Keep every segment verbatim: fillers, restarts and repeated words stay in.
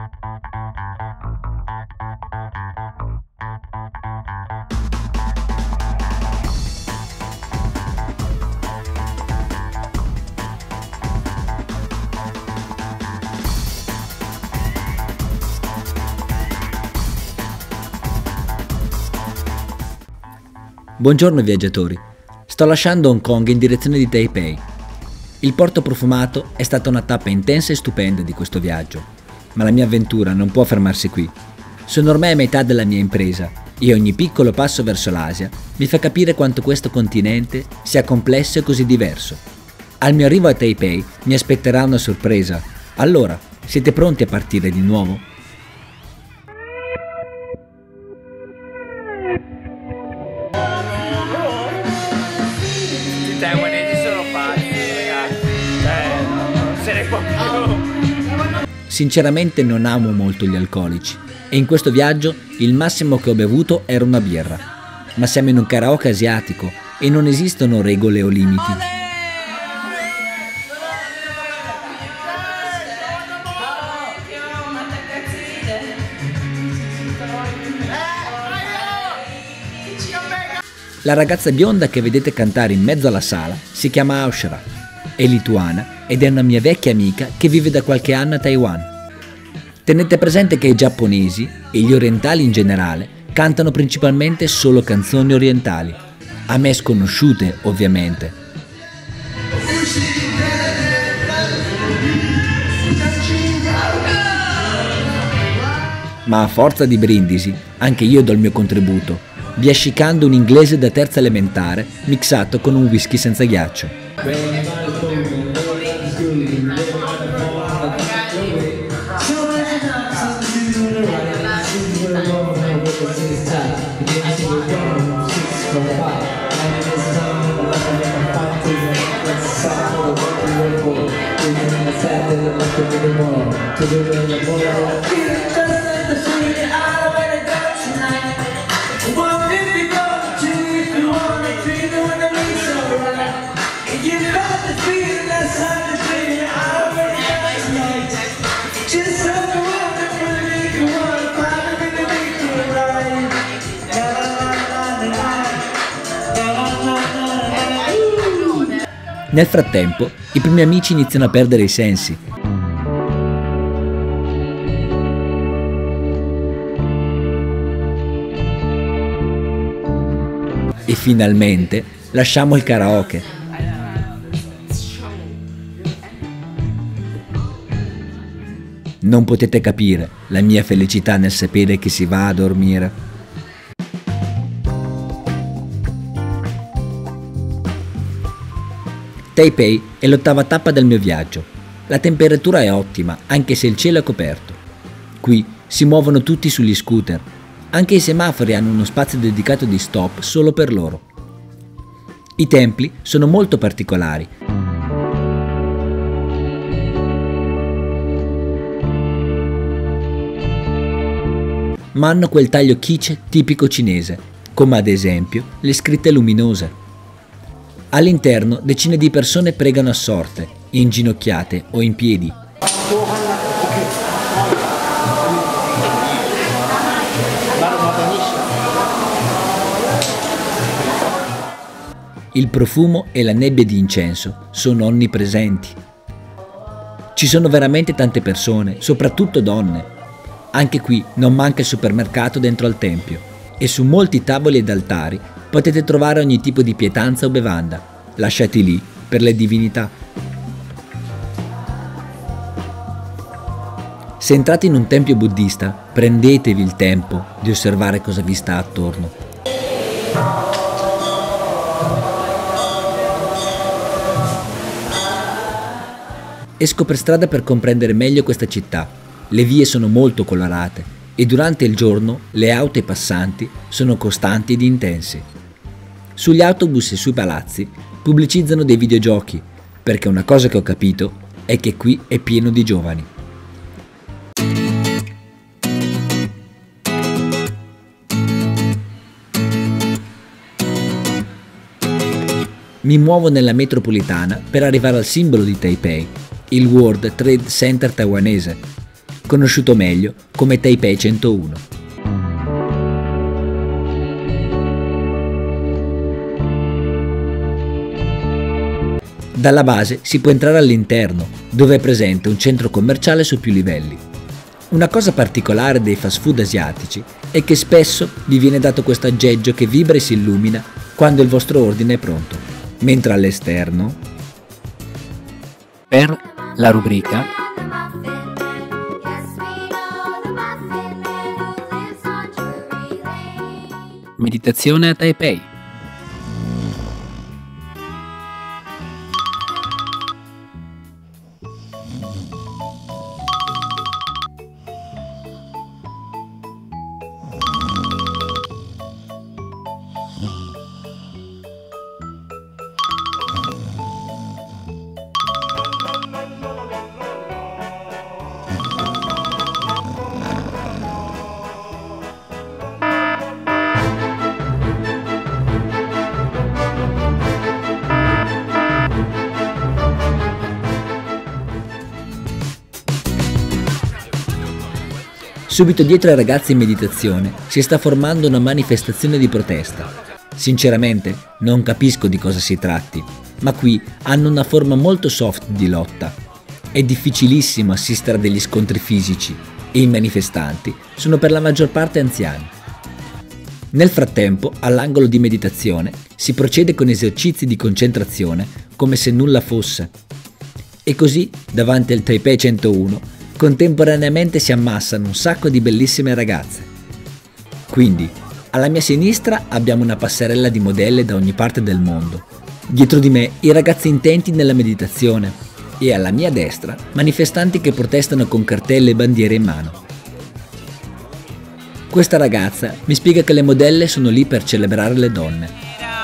Buongiorno viaggiatori, sto lasciando Hong Kong in direzione di Taipei. Il porto profumato è stata una tappa intensa e stupenda di questo viaggio, ma la mia avventura non può fermarsi qui. Sono ormai a metà della mia impresa e ogni piccolo passo verso l'Asia mi fa capire quanto questo continente sia complesso e così diverso. Al mio arrivo a Taipei mi aspetterà una sorpresa. Allora, siete pronti a partire di nuovo? I taiwanesi sono pazzi, ragazzi, cioè, non se ne può più. Sinceramente non amo molto gli alcolici e in questo viaggio il massimo che ho bevuto era una birra. Ma siamo in un karaoke asiatico e non esistono regole o limiti. La ragazza bionda che vedete cantare in mezzo alla sala si chiama Aushara, è lituana ed è una mia vecchia amica che vive da qualche anno a Taiwan. Tenete presente che i giapponesi e gli orientali in generale cantano principalmente solo canzoni orientali, a me sconosciute ovviamente. Ma a forza di brindisi, anche io do il mio contributo, biascicando un inglese da terza elementare mixato con un whisky senza ghiaccio. Nel frattempo, i primi amici iniziano a perdere i sensi. E finalmente lasciamo il karaoke. Non potete capire la mia felicità nel sapere che si va a dormire. Taipei è l'ottava tappa del mio viaggio. La temperatura è ottima, anche se il cielo è coperto. Qui si muovono tutti sugli scooter. Anche i semafori hanno uno spazio dedicato di stop solo per loro. I templi sono molto particolari. Ma hanno quel taglio quiche tipico cinese, come ad esempio le scritte luminose. All'interno decine di persone pregano assorte, inginocchiate o in piedi. Il profumo e la nebbia di incenso sono onnipresenti. Ci sono veramente tante persone, soprattutto donne. Anche qui non manca il supermercato dentro al tempio e su molti tavoli ed altari potete trovare ogni tipo di pietanza o bevanda, lasciati lì per le divinità. Se entrate in un tempio buddista, prendetevi il tempo di osservare cosa vi sta attorno. Esco per strada per comprendere meglio questa città. Le vie sono molto colorate e durante il giorno le auto e i passanti sono costanti ed intensi. Sugli autobus e sui palazzi pubblicizzano dei videogiochi, perché una cosa che ho capito è che qui è pieno di giovani. Mi muovo nella metropolitana per arrivare al simbolo di Taipei, il World Trade Center taiwanese. conosciuto meglio come Taipei centouno. Dalla base si può entrare all'interno, dove è presente un centro commerciale su più livelli. Una cosa particolare dei fast food asiatici è che spesso vi viene dato questo aggeggio che vibra e si illumina quando il vostro ordine è pronto, mentre all'esterno, per la rubrica Meditazione a Taipei. Subito dietro ai ragazzi in meditazione si sta formando una manifestazione di protesta. Sinceramente non capisco di cosa si tratti, ma qui hanno una forma molto soft di lotta. È difficilissimo assistere a degli scontri fisici e i manifestanti sono per la maggior parte anziani. Nel frattempo, all'angolo di meditazione, si procede con esercizi di concentrazione come se nulla fosse. E così, davanti al Taipei centouno, contemporaneamente si ammassano un sacco di bellissime ragazze. Quindi, alla mia sinistra abbiamo una passerella di modelle da ogni parte del mondo. Dietro di me i ragazzi intenti nella meditazione e alla mia destra manifestanti che protestano con cartelle e bandiere in mano. Questa ragazza mi spiega che le modelle sono lì per celebrare le donne.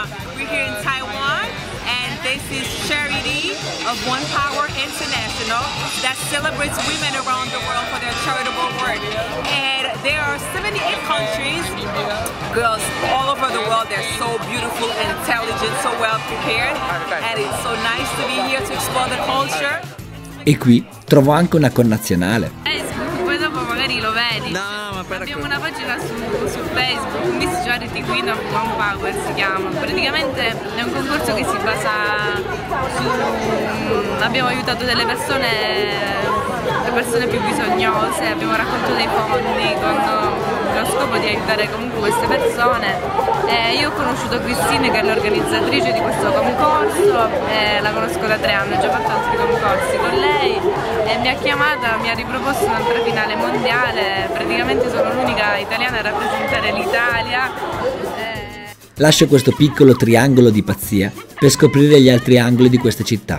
That celebrates women around the world for their charitable work. And there are seventy-eight countries, girls all over the world. They're so beautiful, intelligent, so well prepared. And it's so nice to be here to explore the culture. E qui trovo anche una connazionale. Facebook, poi dopo magari lo vedi. No, ma per abbiamo una pagina su, su Facebook, Miss Charity Queen of One Power si chiama. Praticamente è un concorso che si basa su... abbiamo aiutato delle persone, le persone più bisognose, abbiamo raccolto dei fondi con lo scopo di aiutare comunque queste persone. E io ho conosciuto Christine, che è l'organizzatrice di questo concorso, e la conosco da tre anni, ho già fatto altri concorsi con lei e mi ha chiamata, mi ha riproposto una finale mondiale. Praticamente sono l'unica italiana a rappresentare l'Italia. E... Lascio questo piccolo triangolo di pazzia per scoprire gli altri angoli di questa città.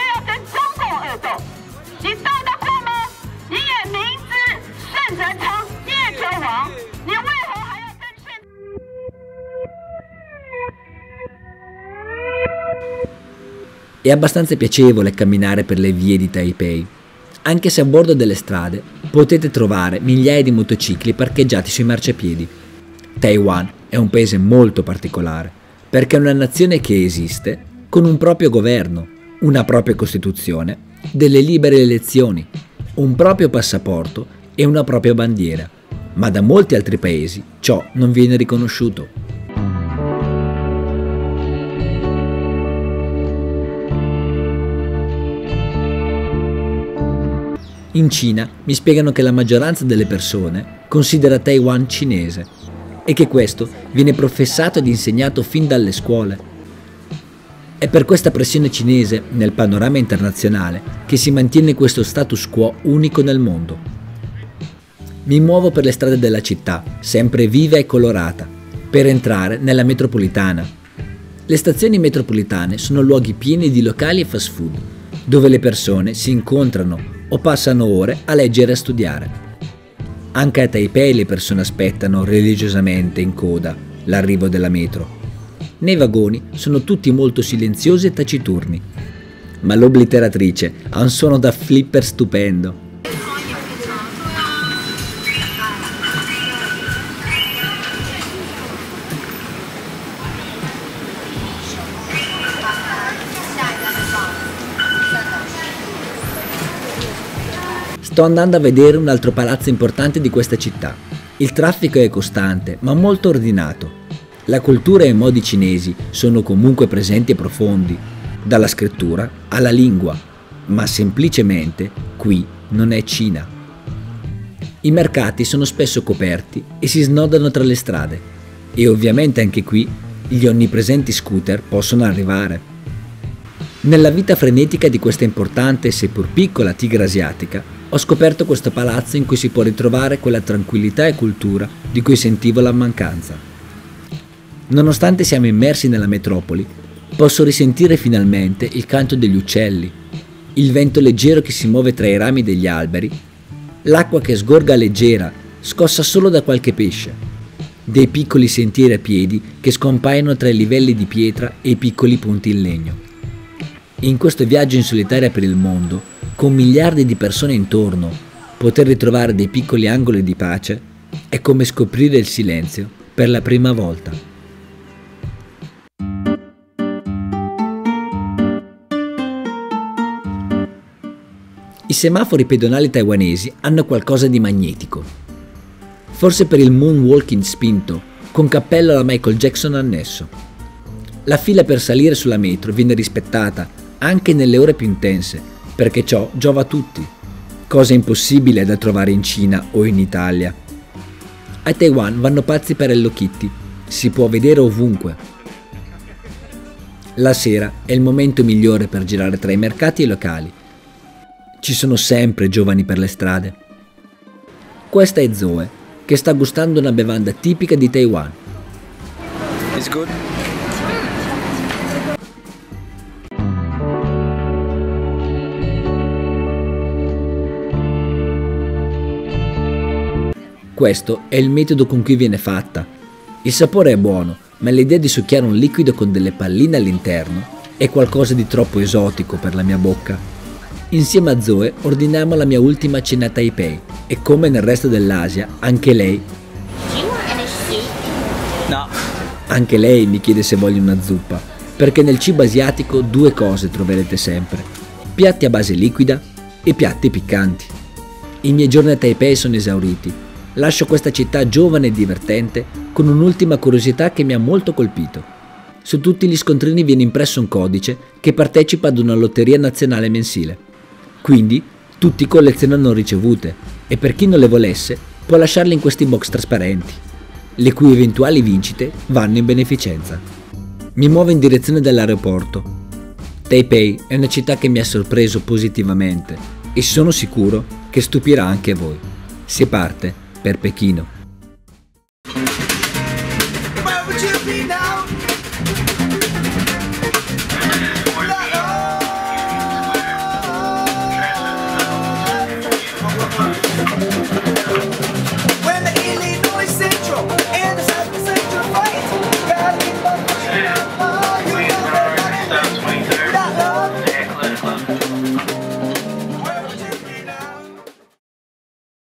È abbastanza piacevole camminare per le vie di Taipei, anche se a bordo delle strade potete trovare migliaia di motocicli parcheggiati sui marciapiedi. Taiwan è un paese molto particolare, perché è una nazione che esiste con un proprio governo, una propria costituzione, delle libere elezioni, un proprio passaporto e una propria bandiera, ma da molti altri paesi ciò non viene riconosciuto. In Cina mi spiegano che la maggioranza delle persone considera Taiwan cinese e che questo viene professato ed insegnato fin dalle scuole. È per questa pressione cinese nel panorama internazionale che si mantiene questo status quo unico nel mondo. Mi muovo per le strade della città, sempre viva e colorata, per entrare nella metropolitana. Le stazioni metropolitane sono luoghi pieni di locali e fast food, dove le persone si incontrano o passano ore a leggere e a studiare. Anche a Taipei le persone aspettano religiosamente in coda l'arrivo della metro. Nei vagoni sono tutti molto silenziosi e taciturni, ma l'obliteratrice ha un suono da flipper stupendo. Sto andando a vedere un altro palazzo importante di questa città. Il traffico è costante, ma molto ordinato. La cultura e i modi cinesi sono comunque presenti e profondi, dalla scrittura alla lingua, ma semplicemente qui non è Cina. I mercati sono spesso coperti e si snodano tra le strade, e ovviamente anche qui gli onnipresenti scooter possono arrivare. Nella vita frenetica di questa importante, seppur piccola tigre asiatica, ho scoperto questo palazzo in cui si può ritrovare quella tranquillità e cultura di cui sentivo la mancanza. Nonostante siamo immersi nella metropoli, posso risentire finalmente il canto degli uccelli, il vento leggero che si muove tra i rami degli alberi, l'acqua che sgorga leggera, scossa solo da qualche pesce, dei piccoli sentieri a piedi che scompaiono tra i livelli di pietra e i piccoli ponti in legno. In questo viaggio in solitaria per il mondo, con miliardi di persone intorno, poter ritrovare dei piccoli angoli di pace è come scoprire il silenzio per la prima volta. I semafori pedonali taiwanesi hanno qualcosa di magnetico. Forse per il moonwalking spinto, con cappello alla Michael Jackson annesso. La fila per salire sulla metro viene rispettata anche nelle ore più intense, perché ciò giova a tutti, cosa impossibile da trovare in Cina o in Italia. A Taiwan vanno pazzi per Hello Kitty, si può vedere ovunque. La sera è il momento migliore per girare tra i mercati e i locali. Ci sono sempre giovani per le strade. Questa è Zoe, che sta gustando una bevanda tipica di Taiwan. It's good. Questo è il metodo con cui viene fatta. Il sapore è buono, ma l'idea di succhiare un liquido con delle palline all'interno è qualcosa di troppo esotico per la mia bocca. Insieme a Zoe ordiniamo la mia ultima cena a Taipei e, come nel resto dell'Asia, anche lei No. Anche lei mi chiede se voglio una zuppa, perché nel cibo asiatico due cose troverete sempre: piatti a base liquida e piatti piccanti. I miei giorni a Taipei sono esauriti. Lascio questa città giovane e divertente con un'ultima curiosità che mi ha molto colpito. Su tutti gli scontrini viene impresso un codice che partecipa ad una lotteria nazionale mensile. Quindi tutti collezionano ricevute e per chi non le volesse può lasciarle in questi box trasparenti, le cui eventuali vincite vanno in beneficenza. Mi muovo in direzione dell'aeroporto. Taipei è una città che mi ha sorpreso positivamente e sono sicuro che stupirà anche voi. Si parte per Pechino. Where would you be now?